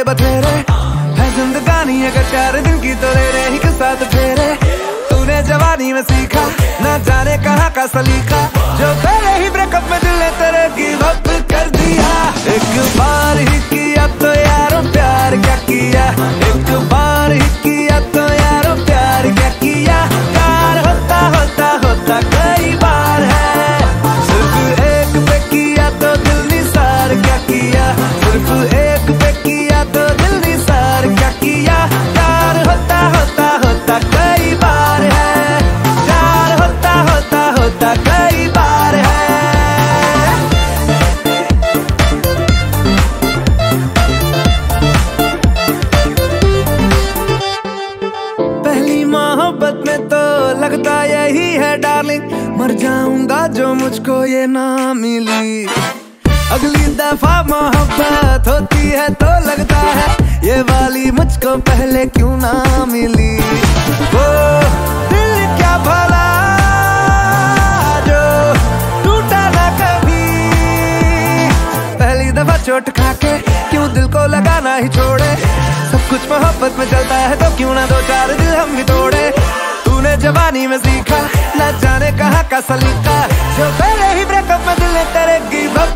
बड़े बथेरे है जिंदगानी, अगर 4 दिन की तो ले रहे ही साथ फेरे। तूने जवानी में सीखा ना जाने कहाँ का सलीका, जो पहले ही ब्रेकअप में दिल ने तेरे गिव अप कर दिया। एक बार ही किया तो यारो प्यार क्या किया, एक बार ही किया तो यारो प्यार क्या किया। प्यार होता होता होता कई बार है, सिर्फ एक पे किया तो दिल निसार क्या किया, सिर्फ एक पे किया तो दिल निसार क्या किया। प्यार होता होता होता कई बार है, प्यार होता होता होता कई बार है। पहली मोहब्बत में तो लगता यही है डार्लिंग, मर जाऊंगा जो मुझको ये ना मिली। अगली दफा मोहब्बत होती है तो लगता है ये वाली मुझको पहले क्यों ना मिली। वो दिल क्या भला जो टूटा ना कभी, पहली दफा चोट खाके क्यों दिल को लगाना ही छोड़े। सब कुछ मोहब्बत में चलता है तो क्यों ना 2-4 दिल हम भी तोड़े। तूने जवानी में सीखा ना जाने कहाँ का सलीका, जो पहले ही ब्रेकअप में दिल ने तेरे गिव अप